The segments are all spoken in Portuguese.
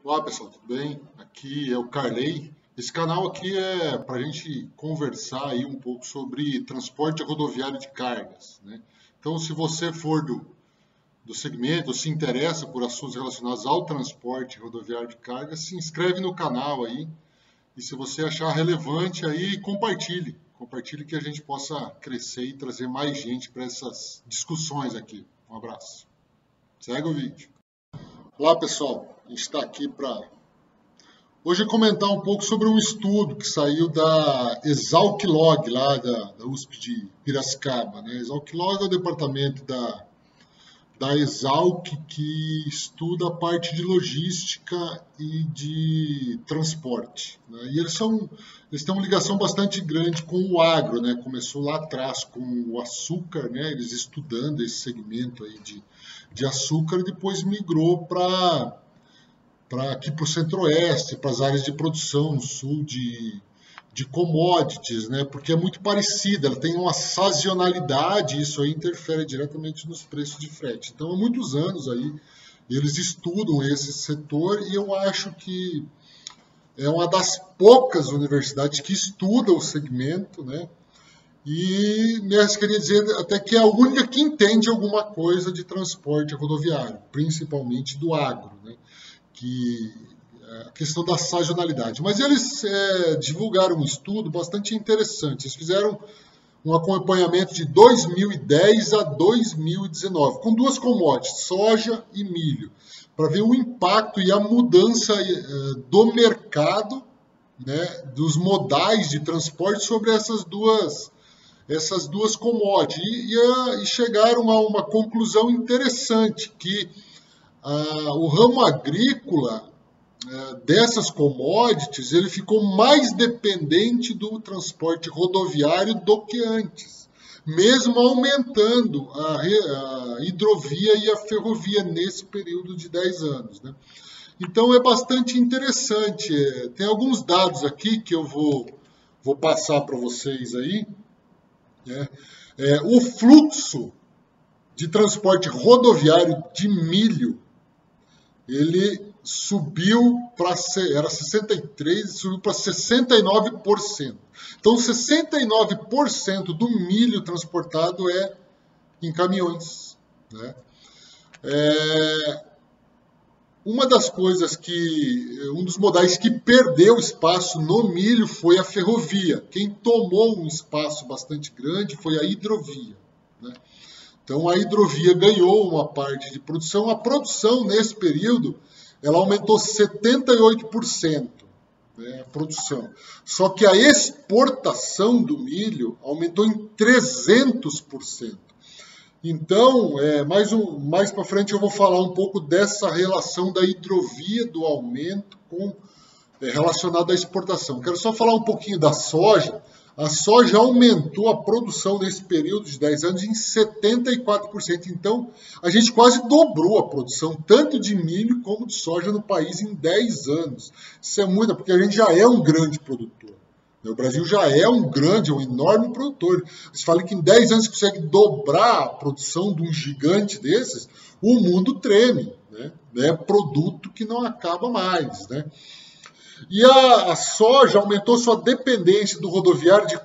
Olá pessoal, tudo bem? Aqui é o Carley. Esse canal aqui é para a gente conversar aí um pouco sobre transporte rodoviário de cargas, né? Então, se você for do segmento, ou se interessa por assuntos relacionados ao transporte rodoviário de cargas, se inscreve no canal aí e se você achar relevante aí, compartilhe. Compartilhe que a gente possa crescer e trazer mais gente para essas discussões aqui. Um abraço. Segue o vídeo. Olá pessoal, a gente está aqui para hoje comentar um pouco sobre um estudo que saiu da Exalc-Log, lá da USP de Piracicaba, né? Exalc-Log é o departamento da Exalc que estuda a parte de logística e de transporte, né? E eles têm uma ligação bastante grande com o agro, né? Começou lá atrás com o açúcar, né? Eles estudando esse segmento aí de açúcar e depois migrou para aqui para o centro-oeste, para as áreas de produção no sul de commodities, né? Porque é muito parecida, ela tem uma sazonalidade e isso aí interfere diretamente nos preços de frete. Então, há muitos anos aí eles estudam esse setor e eu acho que é uma das poucas universidades que estuda o segmento, né? E queria dizer até que é a única que entende alguma coisa de transporte rodoviário, principalmente do agro, né? Que a questão da sazonalidade. Mas eles divulgaram um estudo bastante interessante. Eles fizeram um acompanhamento de 2010 a 2019, com duas commodities, soja e milho, para ver o impacto e a mudança do mercado, né, dos modais de transporte sobre essas duas commodities. E chegaram a uma conclusão interessante, que o ramo agrícola dessas commodities ele ficou mais dependente do transporte rodoviário do que antes, mesmo aumentando a hidrovia e a ferrovia nesse período de 10 anos, né? Então é bastante interessante. Tem alguns dados aqui que eu vou passar para vocês aí, né? O fluxo de transporte rodoviário de milho ele subiu era 63, subiu para 69%. Então, 69% do milho transportado é em caminhões, né? Uma das coisas um dos modais que perdeu espaço no milho foi a ferrovia. Quem tomou um espaço bastante grande foi a hidrovia, né? Então, a hidrovia ganhou uma parte de produção. A produção, nesse período, ela aumentou 78%, né, a produção. Só que a exportação do milho aumentou em 300%. Então, mais para frente eu vou falar um pouco dessa relação da hidrovia, do aumento relacionado à exportação. Quero só falar um pouquinho da soja. A soja aumentou a produção nesse período de 10 anos em 74%. Então, a gente quase dobrou a produção, tanto de milho como de soja no país em 10 anos. Isso é muito, porque a gente já é um grande produtor. O Brasil já é um enorme produtor. Você fala que em 10 anos você consegue dobrar a produção de um gigante desses, o mundo treme, né? É produto que não acaba mais, né? E a soja aumentou sua dependência do rodoviário de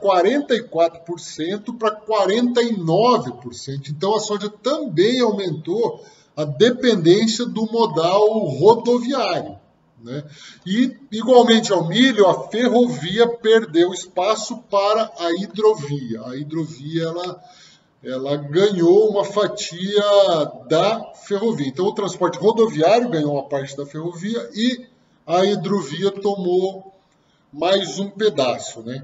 44% para 49%. Então, a soja também aumentou a dependência do modal rodoviário, né? E, igualmente ao milho, a ferrovia perdeu espaço para a hidrovia. A hidrovia ela ganhou uma fatia da ferrovia. Então, o transporte rodoviário ganhou uma parte da ferrovia e a hidrovia tomou mais um pedaço, né?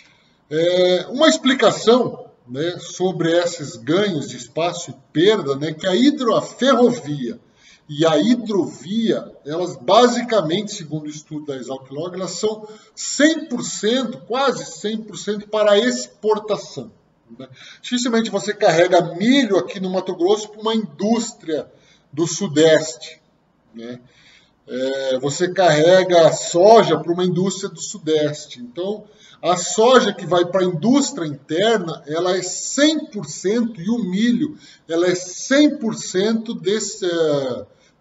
Uma explicação, né, sobre esses ganhos de espaço e perda, né, que a ferrovia e a hidrovia, elas basicamente, segundo o estudo da Exalc-Log, elas são 100%, quase 100% para exportação, né? Dificilmente você carrega milho aqui no Mato Grosso para uma indústria do Sudeste, né? Você carrega soja para uma indústria do Sudeste. Então, a soja que vai para a indústria interna, ela é 100%, e o milho, ela é 100%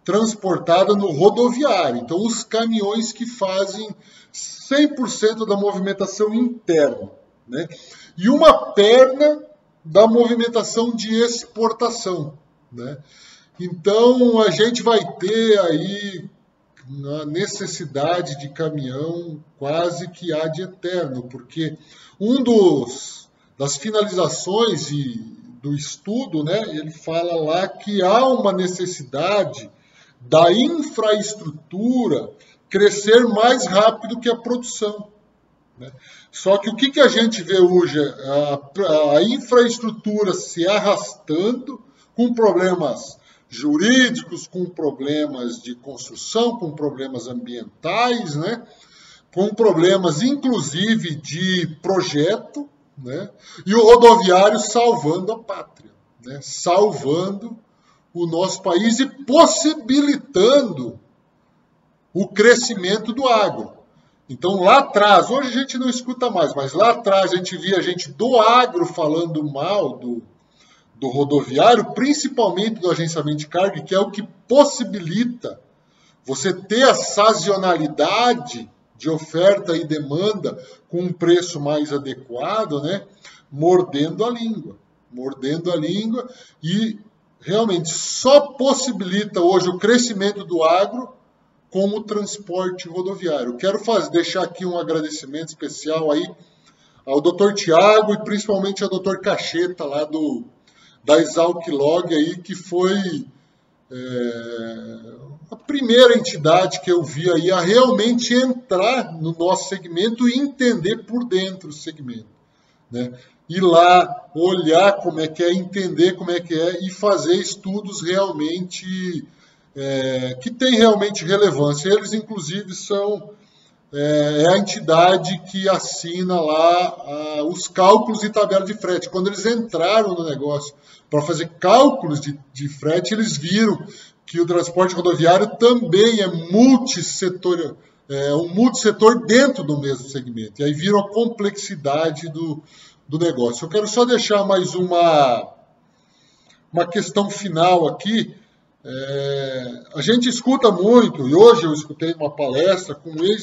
transportada no rodoviário. Então, os caminhões que fazem 100% da movimentação interna, né? E uma perna da movimentação de exportação, né? Então, a gente vai ter aí a necessidade de caminhão quase que ad eterno, porque das finalizações do estudo, né, ele fala lá que há uma necessidade da infraestrutura crescer mais rápido que a produção, né? Só que o que a gente vê hoje? A infraestrutura se arrastando com problemas jurídicos, com problemas de construção, com problemas ambientais, né? Com problemas inclusive de projeto, né? E o rodoviário salvando a pátria, né? Salvando o nosso país e possibilitando o crescimento do agro. Então, lá atrás, hoje a gente não escuta mais, mas lá atrás a gente via gente do agro falando mal do rodoviário, principalmente do agenciamento de carga, que é o que possibilita você ter a sazonalidade de oferta e demanda com um preço mais adequado, né? Mordendo a língua e realmente só possibilita hoje o crescimento do agro com o transporte rodoviário. Quero deixar aqui um agradecimento especial aí ao Dr. Tiago e principalmente ao Dr. Cacheta lá da Exalc Log aí, que foi a primeira entidade que eu vi aí a realmente entrar no nosso segmento e entender por dentro o segmento, né? Ir lá, olhar como é que é, entender como é que é e fazer estudos realmente que tem realmente relevância. Eles, inclusive, são a entidade que assina lá os cálculos e tabela de frete. Quando eles entraram no negócio para fazer cálculos de frete, eles viram que o transporte rodoviário também é multissetor, um multissetor dentro do mesmo segmento. E aí viram a complexidade do negócio. Eu quero só deixar mais uma questão final aqui. A gente escuta muito, e hoje eu escutei uma palestra com um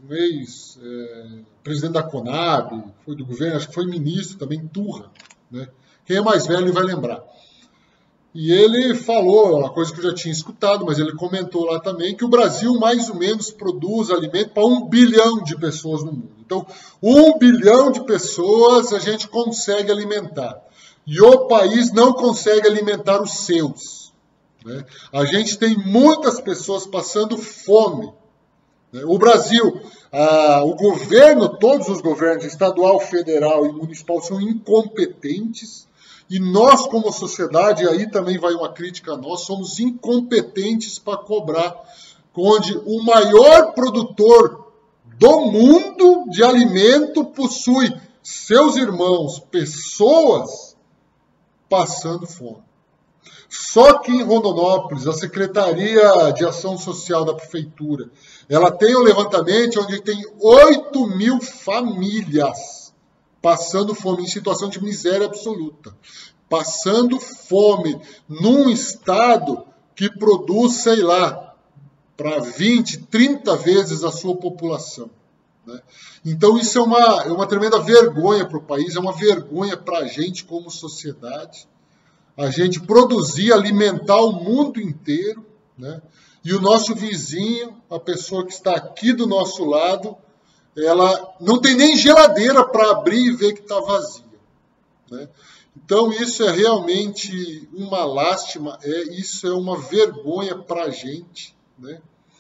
ex-presidente da Conab, foi do governo, acho que foi ministro também, Turra, né? Quem é mais velho vai lembrar. E ele falou, uma coisa que eu já tinha escutado, mas ele comentou lá também, que o Brasil mais ou menos produz alimento para 1 bilhão de pessoas no mundo. Então, 1 bilhão de pessoas a gente consegue alimentar. E o país não consegue alimentar os seus, né? A gente tem muitas pessoas passando fome, né? O Brasil, o governo, todos os governos, estadual, federal e municipal, são incompetentes. E nós, como sociedade, aí também vai uma crítica a nós, somos incompetentes para cobrar, onde o maior produtor do mundo de alimento possui seus irmãos, pessoas passando fome. Só que em Rondonópolis, a Secretaria de Ação Social da Prefeitura, ela tem um levantamento onde tem 8.000 famílias passando fome, em situação de miséria absoluta. Passando fome num estado que produz, sei lá, para 20, 30 vezes a sua população, né? Então isso é uma tremenda vergonha para o país, é uma vergonha para a gente como sociedade. A gente produzir, alimentar o mundo inteiro, né? E o nosso vizinho, a pessoa que está aqui do nosso lado, ela não tem nem geladeira para abrir e ver que está vazia, né? Então isso é realmente uma lástima, isso é uma vergonha para a gente, né?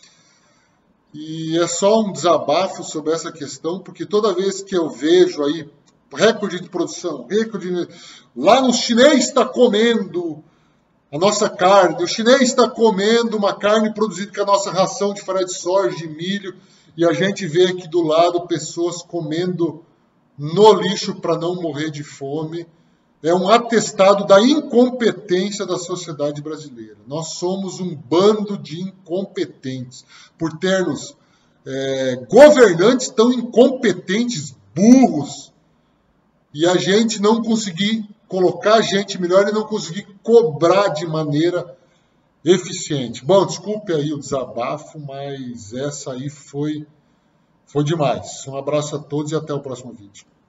E é só um desabafo sobre essa questão, porque toda vez que eu vejo aí recorde de produção, lá o chinês está comendo a nossa carne, o chinês está comendo uma carne produzida com a nossa ração de farinha de soja, de milho, e a gente vê aqui do lado pessoas comendo no lixo para não morrer de fome. É um atestado da incompetência da sociedade brasileira. Nós somos um bando de incompetentes, por termos governantes tão incompetentes, burros, e a gente não conseguir colocar gente melhor e não conseguir cobrar de maneira eficiente. Bom, desculpe aí o desabafo, mas essa aí foi demais. Um abraço a todos e até o próximo vídeo.